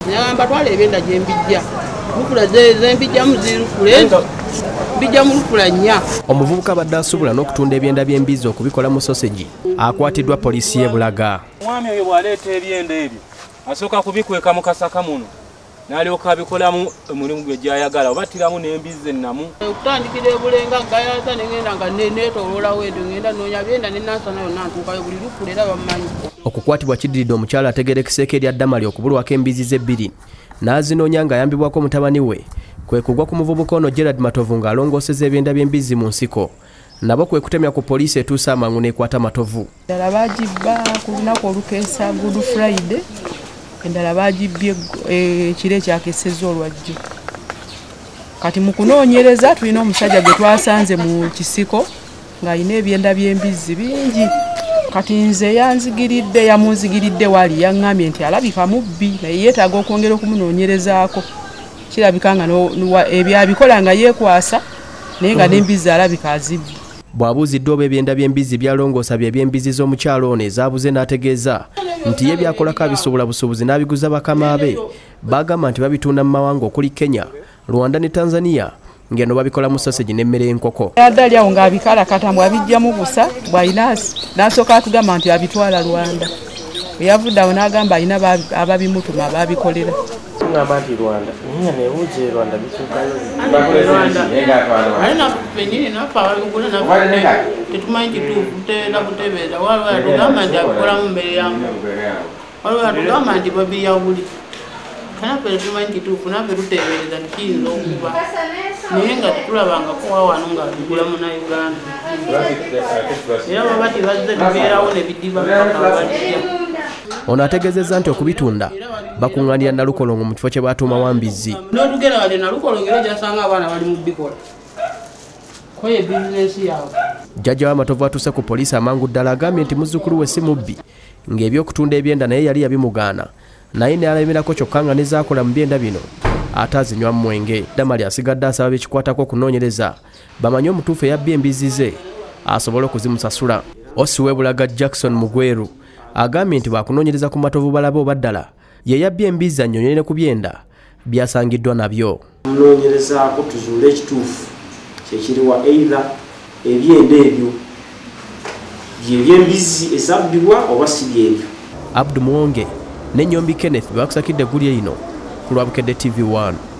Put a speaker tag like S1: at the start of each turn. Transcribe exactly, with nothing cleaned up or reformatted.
S1: Nyamba twale ebyenda gye mbijja. Lukula ze mbijja muzirukule. Mbijja mu lukula nnya.
S2: Omuvubuka abadde asubula n'okutunda ebyenda by'embizzi okubikola mu sausage akwatiddwa poliisi y'e Bulaga.
S3: Mwami oyo bw'aleeta ebyenda ebyo asooka kubikweka mu kasaka muno n'alyoka abikolamu omulimu gwe gy'ayagala obattiramu n'embizzi ennamu.
S1: Okutandikira e Bulenga gayaza ne ngenda nga neetooloola weedo ngenda noonya byenda ne nansana yonna ntuukayo buli lukula era bammanyi. Okukwatibwa kiddiridde omukyala ategeerekiseeko erya Ddamali okubulwako embizzi ze bbiri n'azinoonya ng'ayambibwako mutabani we kwe kugwa ku muvubuka ono Gerard Matovu ng'alongooseza ebyenda by'embizzi mu nsiko. Nabo kwe kutemya ku poliisi etuusa amangu n'ekwata Matovu.
S4: Endala baagibba ku lunaku olukeesa Good Friday, endala baagibbye ekiro ekyakesezza olwajjo. Kati mu kunoonyereza tulina omusajja gwe twasanze mu kisiko ng'alina ebyenda by'embizzi bingi. Kati nze yanzigiridde yamunzigiridde wali yaŋŋambye nti alabika mubbi naye yeetaaga okwongera okumunoonyerezaako. Kirabika nga ebyabikola nga yeekwasa naye nga n'embizzi alabika azibbi.
S2: Bw'abuuziddwa oba ebyenda by'embizzi byalongoosa bye by'embizzi z'omukyalo ono ezaabuze n'ategeeza nti ye byakolako abisuubula busuubuzi n'abiguza bakama be. Bagamba nti babitunda mu mawanga okuli Kenya, Rwanda ne Tanzania ngeno babikola mu sausage n'emmere y'enkoko.
S4: Yaddali awo ng'abikalakata mbw abijjamu busa bw'alina n'asooka atugamba nti abitwala Rwanda. Bwe yavudde awo n'agamba alina ababimutuma baabikolera.
S5: Ngamba nti Rwanda niye nebuuze Rwanda bituukayo
S1: alina penyini nafa ababigula nafa tetumanyi kituufu tutera kutebeeza waliwo yatugamba nti abikolamu mmere yangu waliwo yatugamba nti babiyawuli kanaffe tetumanyi kituufu naffe tuteebereza tikiyinza okuba naye nga tetulabangako wawano ng'abigula munnauganda era baba tibazze tubeerawo ne bidiba paka balijja.
S2: Ono ategeezezza nti okubitunda bakuŋŋaanira Nalukolongo mu kifo kye baatuuma Wambizzi.
S1: N'otugenda wadde Nalukolongo era gy'asanga abaana bali mu bikola. Ko ye bizinesi yaabwe.
S2: Jjajja wa Matovu atuuse ku poliisi amangu ddala agambye nti muzzukulu we si mubbi ng'ebyokutunda ebyenda naye yali yabimugaana naye n'alemerako kyokka nga ne zaakola mu byenda bino ate azinywa mu mwenge. Ddamali asigadde asaba bekikwatako okunoonyereza bamanye omutuufu eyabbye embizzi ze asobole okuzimusasula. Osi w'e Bulaga Jackson Mugweru agambye nti baakunoonyereza ku Matovu balabe oba ddala ye yabbye embizzi annyonnyole ne ku byenda byasangiddwa nabyo.
S5: Munoonyerezaako tuzuule ekituufu kyekiriwa either ebyenda ebyo by'embizzi ezabbibwa oba si byebyo.
S2: Abdu Muwonge ne Nyombi Kenneth bakusakidde eggulire lino ku lwa Bukedde T V one.